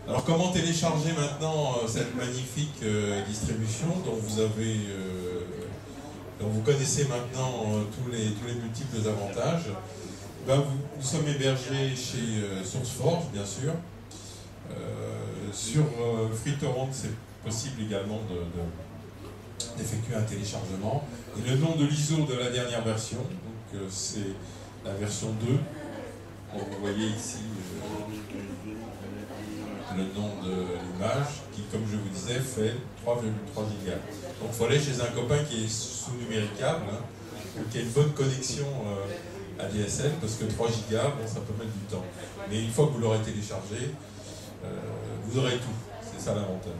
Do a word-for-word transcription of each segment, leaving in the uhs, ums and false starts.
Alors comment télécharger maintenant euh, cette magnifique euh, distribution dont vous avez, euh, dont vous connaissez maintenant euh, tous les tous les multiples avantages. Ben, vous, nous sommes hébergés chez euh, SourceForge, bien sûr. Euh, sur euh, FreeTorrent, c'est possible également de, de, d'effectuer un téléchargement. Et le nom de l'I S O de la dernière version, donc euh, c'est la version deux. Donc, vous voyez ici euh, le nom de l'image qui, comme je vous disais, fait trois virgule trois gigas. Donc il faut aller chez un copain qui est sous-numéricable, hein, ou qui a une bonne connexion euh, A D S L, parce que trois gigas, bon, ça peut mettre du temps. Mais une fois que vous l'aurez téléchargé, euh, vous aurez tout. C'est ça l'avantage.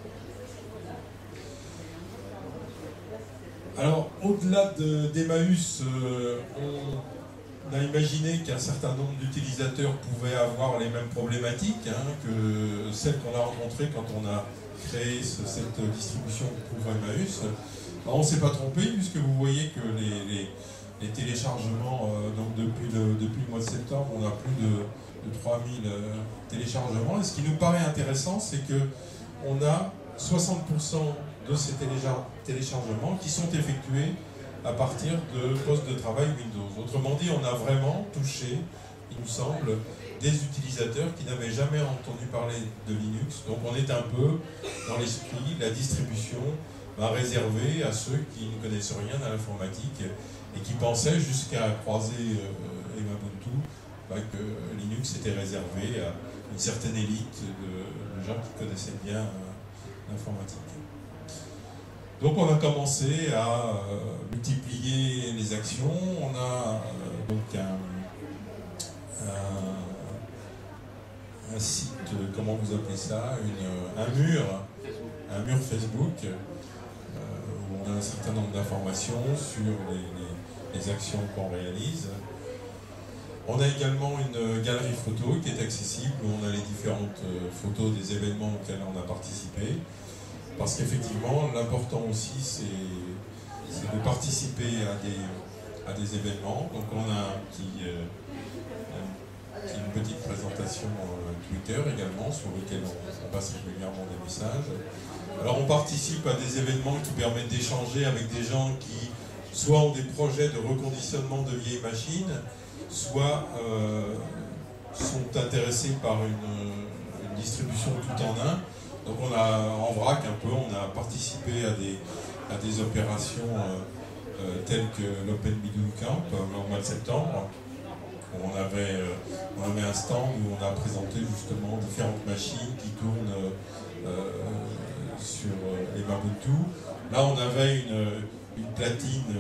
Alors, au-delà de, d'Emmaüs, euh, on... On a imaginé qu'un certain nombre d'utilisateurs pouvaient avoir les mêmes problématiques hein, que celles qu'on a rencontrées quand on a créé ce, cette distribution pour Emmaüs. Alors, on ne s'est pas trompé puisque vous voyez que les, les, les téléchargements, euh, donc depuis le, depuis le mois de septembre, on a plus de, de trois mille euh, téléchargements. Et ce qui nous paraît intéressant, c'est qu'on a soixante pour cent de ces téléchargements qui sont effectués à partir de postes de travail Windows. Autrement dit, on a vraiment touché, il nous semble, des utilisateurs qui n'avaient jamais entendu parler de Linux. Donc on est un peu dans l'esprit, la distribution bah, réservée à ceux qui ne connaissent rien à l'informatique et qui pensaient jusqu'à croiser euh, Ubuntu bah, que Linux était réservé à une certaine élite de, de gens qui connaissaient bien euh, l'informatique. Donc on a commencé à euh, multiplier les actions. On a euh, donc un, un, un site, comment vous appelez ça, une, un mur, un mur Facebook euh, où on a un certain nombre d'informations sur les, les, les actions qu'on réalise. On a également une galerie photo qui est accessible où on a les différentes photos des événements auxquels on a participé. Parce qu'effectivement, l'important aussi, c'est, c'est de participer à des, à des événements. Donc on a un petit, euh, un, une petite présentation euh, Twitter également, sur lequel on, on passe régulièrement des messages. Alors on participe à des événements qui permettent d'échanger avec des gens qui soit ont des projets de reconditionnement de vieilles machines, soit euh, sont intéressés par une, une distribution tout en un. Donc on a, en vrac un peu, on a participé à des, à des opérations euh, euh, telles que l'Open Bidule Camp euh, au mois de septembre. On avait, euh, on avait un stand où on a présenté justement différentes machines qui tournent euh, sur les Ubuntu. Là on avait une, une platine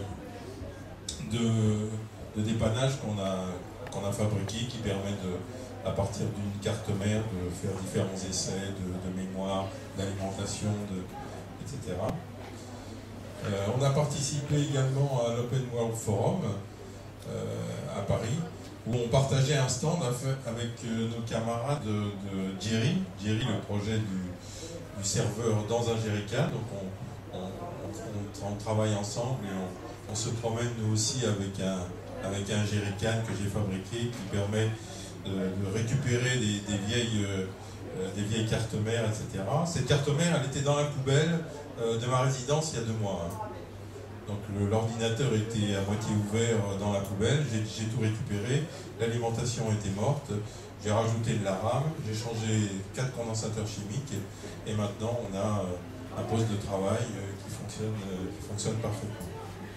de, de dépannage qu'on a, qu'on a fabriquée qui permet de, à partir d'une carte mère, de faire différents essais de, de mémoire, d'alimentation, de, et cetera. Euh, on a participé également à l'Open World Forum euh, à Paris, où on partageait un stand avec euh, nos camarades de, de Jerry, Jerry, le projet du, du serveur dans un Jerrycan. Donc on, on, on, on travaille ensemble et on, on se promène nous aussi avec un, avec un Jerrycan que j'ai fabriqué qui permet de récupérer des, des, vieilles, euh, des vieilles cartes mères, et cetera. Cette carte mère, elle était dans la poubelle euh, de ma résidence il y a deux mois. Hein. Donc le, l'ordinateur était à moitié ouvert dans la poubelle, j'ai, j'ai tout récupéré, l'alimentation était morte, j'ai rajouté de la RAM, j'ai changé quatre condensateurs chimiques et, et maintenant on a euh, un poste de travail euh, qui, fonctionne, euh, qui fonctionne parfaitement.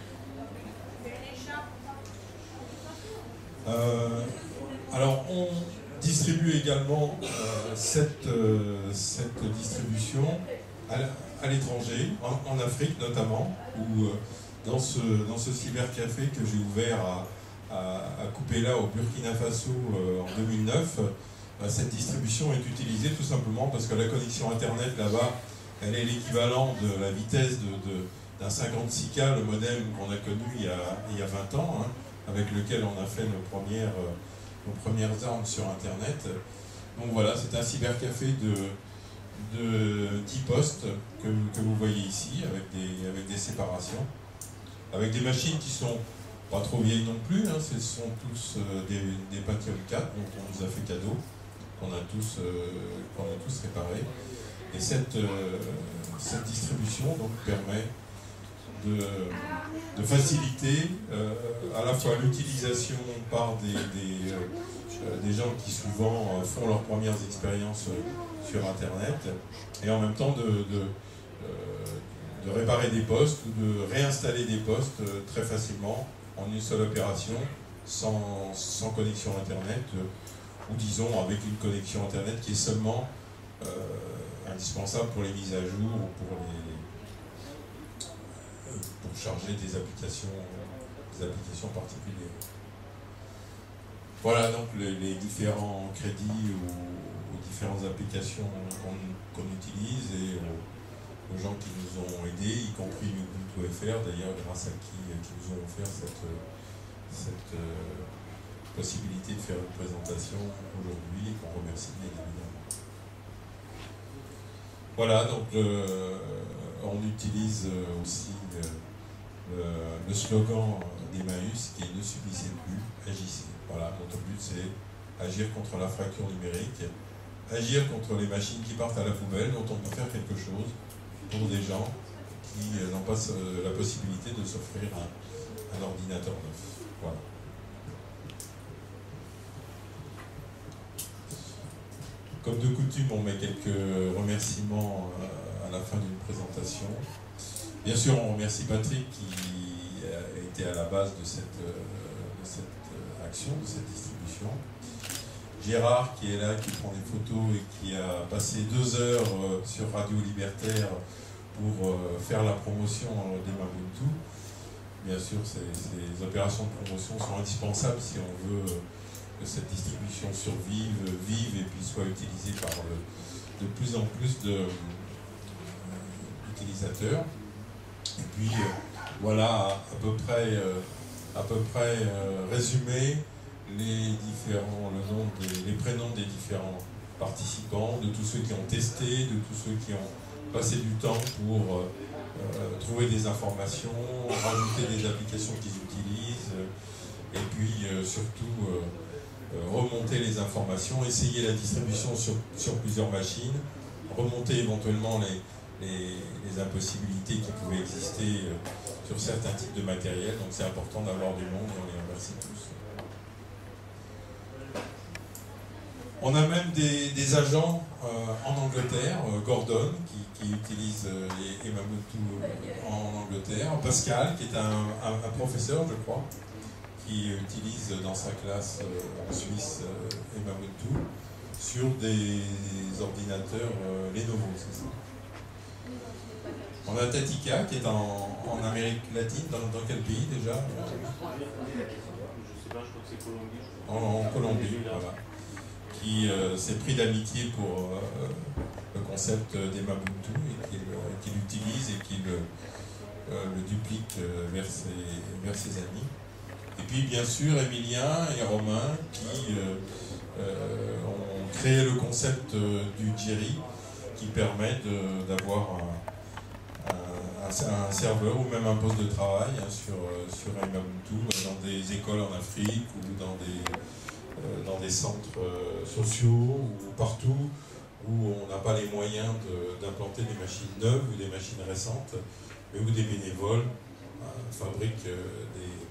Euh, Alors, on distribue également euh, cette, euh, cette distribution à, à l'étranger, en, en Afrique notamment, où euh, dans, ce, dans ce cybercafé que j'ai ouvert à, à, à Kupela au Burkina Faso euh, en deux mille neuf, euh, cette distribution est utilisée tout simplement parce que la connexion Internet là-bas, elle est l'équivalent de la vitesse de, de, d'un cinquante-six K, le modem qu'on a connu il y a, il y a vingt ans, hein, avec lequel on a fait nos premières... Euh, nos premières armes sur Internet. Donc voilà, c'est un cybercafé de, de dix postes que, que vous voyez ici, avec des, avec des séparations, avec des machines qui sont pas trop vieilles non plus, hein, ce sont tous euh, des, des Pentium quatre dont on nous a fait cadeau, qu'on a tous, euh, qu'on a tous réparés. Et cette, euh, cette distribution donc, permet de, de faciliter euh, à la fois l'utilisation par des, des, euh, des gens qui souvent font leurs premières expériences sur Internet, et en même temps de, de, euh, de réparer des postes ou de réinstaller des postes très facilement en une seule opération, sans, sans connexion Internet, ou disons avec une connexion Internet qui est seulement euh, indispensable pour les mises à jour ou pour, les, pour charger des applications, des applications particulières. Voilà donc les, les différents crédits ou, ou différentes applications qu'on qu'on utilise et aux, aux gens qui nous ont aidés, y compris Ubuntu F R d'ailleurs, grâce à qui, qui nous ont offert cette, cette euh, possibilité de faire une présentation aujourd'hui et qu'on remercie bien évidemment. Voilà, donc euh, on utilise aussi euh, le, le slogan d'Emmaüs qui est « Ne subissez plus, agissez ». Voilà, notre but c'est agir contre la fracture numérique, agir contre les machines qui partent à la poubelle, dont on peut faire quelque chose pour des gens qui n'ont pas la possibilité de s'offrir un, un ordinateur neuf. Voilà. Comme de coutume, on met quelques remerciements à la fin d'une présentation. Bien sûr, on remercie Patrick qui a été à la base de cette, de cette action, de cette distribution. Gérard qui est là, qui prend des photos et qui a passé deux heures sur Radio Libertaire pour faire la promotion d'Emmaubuntu. Bien sûr, ces, ces opérations de promotion sont indispensables si on veut que cette distribution survive, vive et puis soit utilisée par le, de plus en plus d'utilisateurs. Et puis euh, voilà à, à peu près, euh, à peu près euh, résumé les différents, le nom des, les prénoms des différents participants, de tous ceux qui ont testé, de tous ceux qui ont passé du temps pour euh, euh, trouver des informations, rajouter des applications qu'ils utilisent, euh, et puis euh, surtout euh, euh, remonter les informations, essayer la distribution sur, sur plusieurs machines, remonter éventuellement les, les, les impossibilités qui pouvaient exister euh, sur certains types de matériel. Donc c'est important d'avoir du monde et on les remercie tous. On a même des, des agents euh, en Angleterre, euh, Gordon qui, qui utilise euh, les Emmaubuntu en Angleterre, Pascal qui est un, un, un professeur je crois, qui utilise dans sa classe euh, en Suisse euh, Emmaubuntu sur des ordinateurs euh, Lenovo, c'est ça. On a Tatika qui est en, en Amérique latine, dans, dans quel pays déjà? Je ne sais pas, je crois que c'est Colombie. En, en Colombie, voilà. Qui euh, s'est pris d'amitié pour euh, le concept d'Emmaubuntu et qui, euh, qui l'utilise et qui le, euh, le duplique euh, vers, ses, vers ses amis. Et puis bien sûr Emilien et Romain qui euh, euh, ont créé le concept euh, du Jerry qui permet d'avoir un, un, un serveur ou même un poste de travail hein, sur, sur Emmaubuntu dans des écoles en Afrique ou dans des dans des centres euh, sociaux ou partout où on n'a pas les moyens d'implanter de, des machines neuves ou des machines récentes, mais où des bénévoles euh, fabriquent euh,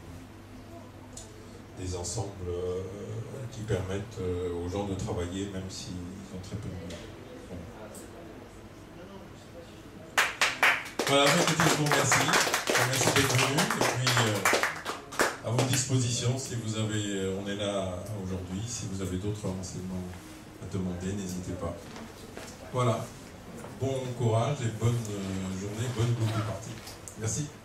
des, des ensembles euh, qui permettent euh, aux gens de travailler même s'ils ont très peu de moyens. Bon. Voilà, écoutez, je vous remercie. Merci d'être venu. Et puis, euh, à votre disposition, si vous avez, on est là aujourd'hui, si vous avez d'autres renseignements à demander, n'hésitez pas. Voilà, bon courage et bonne journée, bonne boucle de partie. Merci.